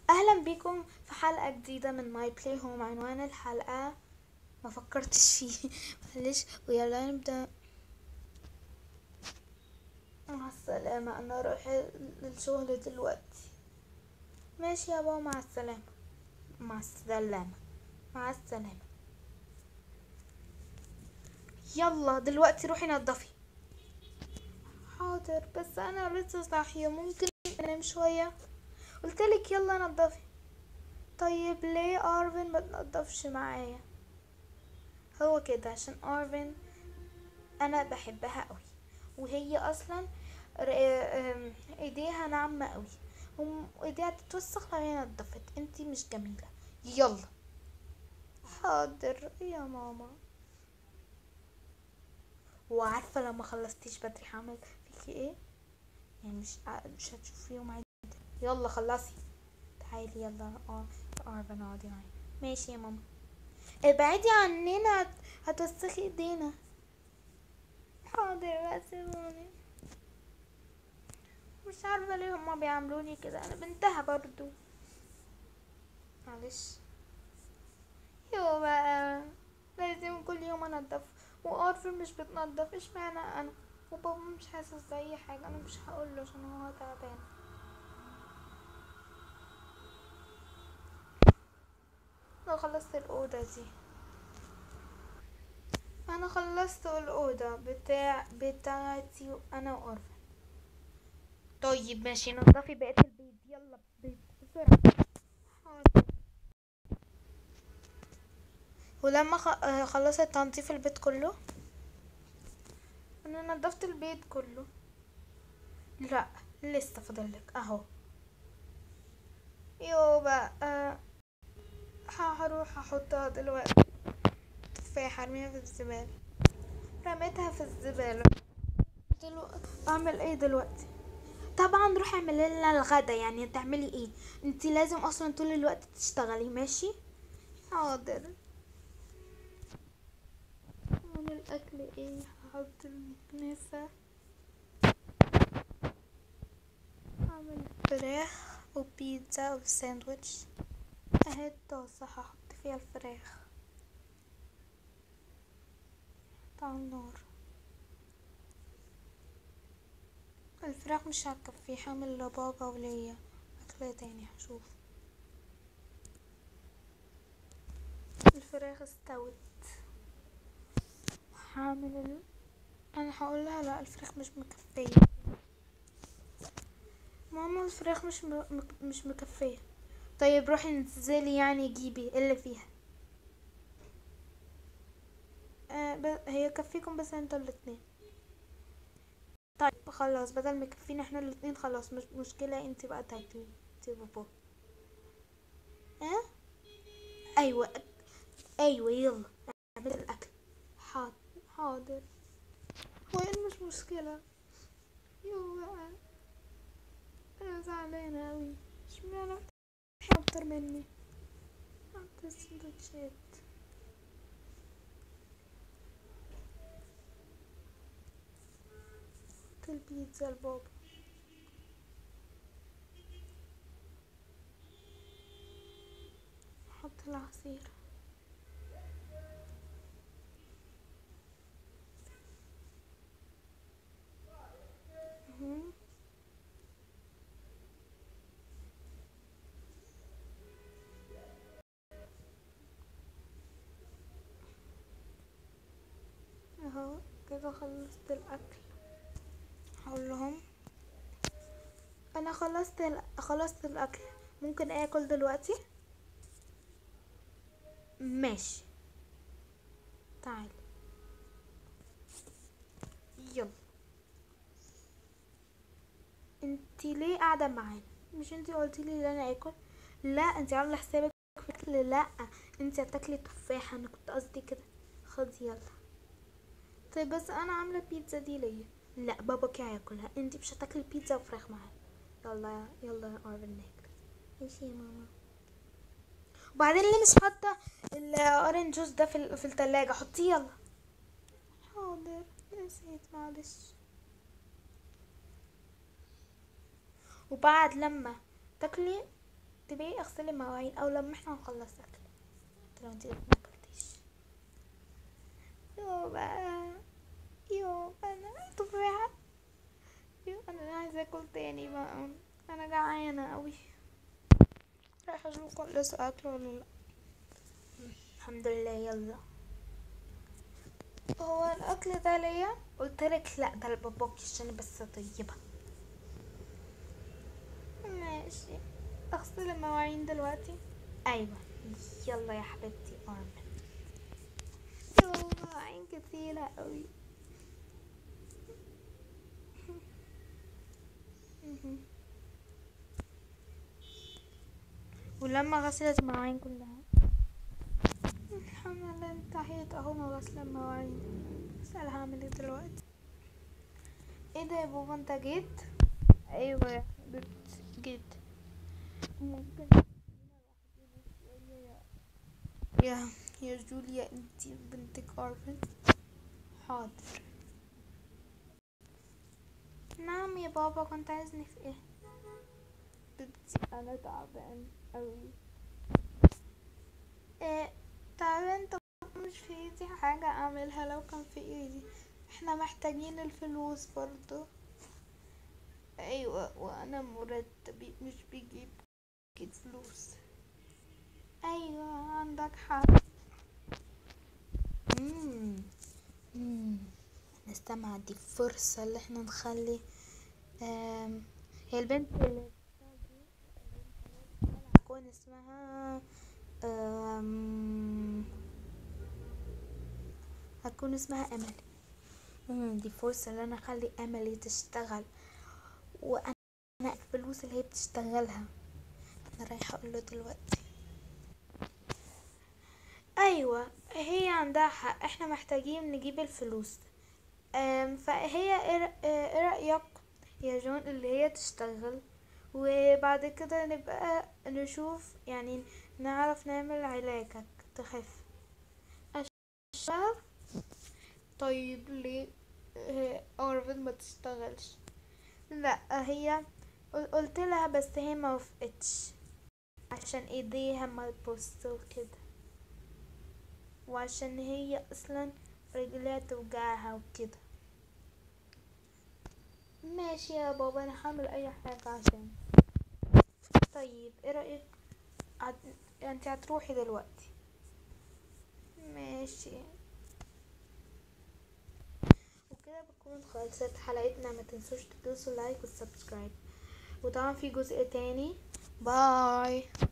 اهلا بيكم في حلقة جديدة من ماي بلاي هوم. عنوان الحلقة ما فكرتش فيه معلش، ويلا نبدأ. مع السلامة، انا رايح للشغل دلوقتي. ماشي يا بابا، مع السلامة. مع السلامة. مع السلامة. يلا دلوقتي روحي نضفي. حاضر، بس انا لسه صاحية، ممكن انام شوية؟ قلتلك يلا نضفي. طيب ليه ارفن ما تنضفش معايا؟ هو كده عشان ارفن انا بحبها قوي، وهي اصلا ايديها ناعمة قوي، وايديها تتوسخ لو هي نضفت. انتي مش جميلة. يلا. حاضر يا ماما. وعارفة لما خلصتيش بدري هعمل فيكي ايه؟ يعني مش هتشوفي يوم عادي. يلا خلصي. تعالي يلا. اربع اقعدي معايا. ماشي يا ماما. ابعدي عننا، هتوسخي ايدينا. حاضر بس سيبوني. مش عارفة ليه هما بيعملوني كده، انا بنتها برضو. معلش. يو بقى، لازم كل يوم انضف، وارفل مش بتنضف. اشمعنى انا؟ وبابا مش حاسس باي حاجه. انا مش هقوله عشان هو تعبان. انا خلصت الاوضه دي. انا خلصت الاوضه بتاعتي انا وارفل. طيب ماشي، نضفي بقيه البيت. يلا بيت بسرعه. حاضر. ولما خلصت تنظيف البيت كله. انا نضفت البيت كله. لا، لسه فاضلك اهو. يو بقى، هروح احطها دلوقتي. تفاحة ارميها في الزبالة. رميتها في الزبالة. اعمل ايه دلوقتي؟ طبعا روحي اعملي لنا الغدا. يعني تعملي ايه؟ انتي لازم اصلا طول الوقت تشتغلي. ماشي. حاضر. اعمل اكل ايه؟ هحط المكنسة. اعمل فراخ وبيتزا وساندويتش. اهي الطاسة هحط فيها الفراخ. على النار. الفراخ مش هتكفي، حامل لبابا وليا اكل تاني هشوف. الفراخ استوت. انا هقول لها لا، الفراخ مش مكفيه. ماما الفراخ مش مكفيه. طيب روحي انزلي يعني جيبي اللي فيها. هي كفيكم بس انتوا الاتنين. طيب خلاص، بدل ما يكفينا احنا الاتنين خلاص، مش مشكله. انت بقى تاكلي انت بابا. اه. ايوه. ايوه يلا. اعملي الاكل. حاضر. حاضر. هو ايه مش مشكله؟ يو بقى، انا زعلانه اوي. اشمعنى بتحب اكتر مني؟ حط السندوتشات. حط البيتزا لبابا. حط العصير. مهم. اهو كده خلصت الاكل. هقول لهم انا خلصت الاكل. ممكن اكل دلوقتي؟ ماشي. تعالي. يلا. انتي ليه قاعده معانا؟ مش انتي قلتيلي ان انا اكل؟ لا، انتي عامله حسابك في اكل. لا، انتي هتاكلي تفاحه. انا كنت قصدي كده. خدي يلا. طيب بس انا عامله بيتزا دي ليا. لا، باباكي هياكلها. انتي مش هتاكلي بيتزا وفراخ معانا. يلا يلا يا ارفن ناكل. ماشي يا ماما. وبعدين ليه مش حاطه الاورنج جوس ده في التلاجة؟ حطيه يلا. حاضر. نسيت معلش. وبعد لما تاكلي تبقي اغسلي المواعين او لما احنا نخلص اكل، حتى لو انت ما اكلتيش. يو بقى، يو انا تفاحة، يو انا عايزة اكل تاني بقى، انا جعانة اوي. رايحة اشوف خلص اكل ولا لا. الحمد لله. يلا، هو الاكل ده ليا؟ قلتلك لا، ده لباباكي عشان بس طيبة. ماشي، اغسل المواعين دلوقتي. ايوه، يلا يا حبيبتي ارمن. يو مواعين كتيرة اوي. ولما غسلت المواعين كلها الحمد لله انتهيت اهو من غسل المواعين. اسأل هعمل ايه دلوقتي. ايه ده يا بابا، انت جيت؟ ايوه يا حبيبتي جيت. ممكن يا يا جوليا، انتي بنتك ارفن. حاضر. نعم يا بابا، كنت عايزني في ايه؟ بنتي انا تعبان اوي. إيه تعبان؟ طب مش في ايدي حاجة اعملها، لو كان في ايدي. احنا محتاجين الفلوس برضو. ايوه، وانا مرتبي مش بيجيب كده فلوس. ايوه عندك حق. مم. مم. نستمع، دي فرصة اللي احنا نخلي هي البنت اللي هتكون اسمها أم... هتكون اسمها امل. دي فرصة اللي انا اخلي امل تشتغل، وانا الفلوس اللي هي بتشتغلها. انا رايحة اقول له دلوقتي. ايوه هي عندها حق، احنا محتاجين نجيب الفلوس. فهي ايه رأيك يا جون اللي هي تشتغل، وبعد كده نبقى نشوف يعني نعرف نعمل علاجك تخف. اشتغل؟ طيب ليه اورفن ما تشتغلش؟ لا هي قلت لها بس هي ما وافقتش، عشان ايديها ما تبص وكده، وعشان هي اصلا رجليها توجعها وكده. ماشي يا بابا، انا هعمل اي حاجة عشان. طيب ايه رأيك انت هتروحي دلوقتي؟ ماشي. وكده بتكون خلصت حلقتنا، ما تنسوش تدوسوا لايك والسبسكرايب، وطبعا في جزء تاني. باي.